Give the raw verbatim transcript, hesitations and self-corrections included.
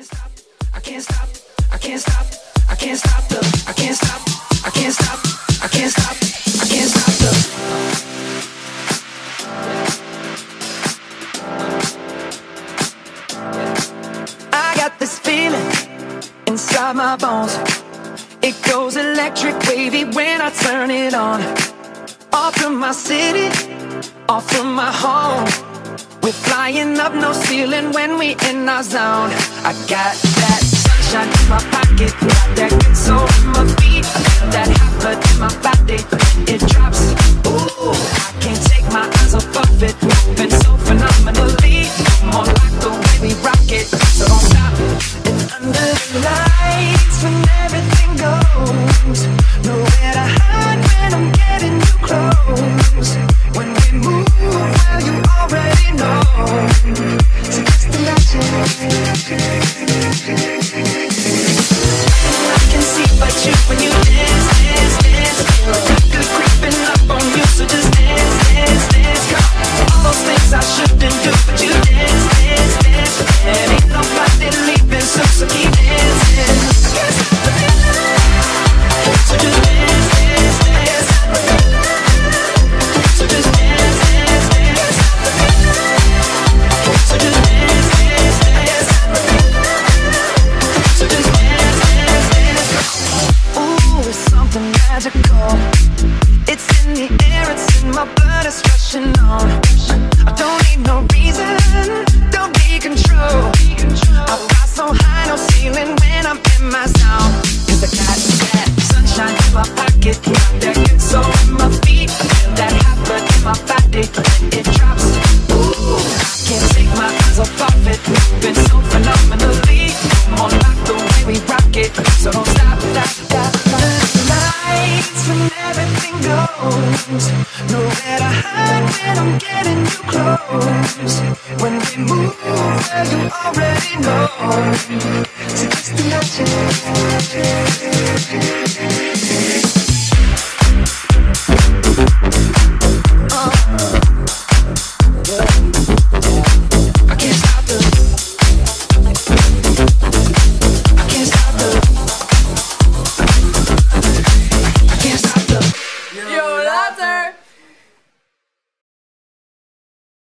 stop, I can't stop, I can't stop, I can't stop the, I can't stop, I can't stop, I can't stop, I can't stop the. I got this feeling inside my bones. It goes electric wavy when I turn it on. Off from my city, off from my home. We're flying up, no ceiling when we in our zone. I got that sunshine in my pocket, got that good soul in my feet. I feel that hot blood in my body, it drops. Ooh, I can't take my eyes off of it, moving so phenomenally. More like the way we rock it, so don't stop. And under the lights, when everything goes, nowhere to hide when I'm getting too close. When we move, well, you already know. So just imagine. I can see but you when you dance, dance, dance. Good creeping up on you, so just dance, dance, dance. Come on. All those things I shouldn't do, but you dance, dance, dance. And ain't nobody leaving, so, so keep dancing. I can't stop the feeling. So just dance, dance, dance. So just dance, dance, dance. So just dance, dance, dance. So just dance, dance, dance. Ooh, it's something magical. It's in the air, it's in my blood, it's rushing on. I don't need no reason, don't be control. I fly so high, no ceiling when I'm in my zone. Cause I got that sunshine in my pocket, got that good soul in my feet. I feel that hot blood in my body, it drops. Ooh, I can't take my eyes off of it, moving so phenomenally. More like the way we rock it, so don't stop, stop, stop. The lights when everything goes, nowhere to hide when I'm getting too close.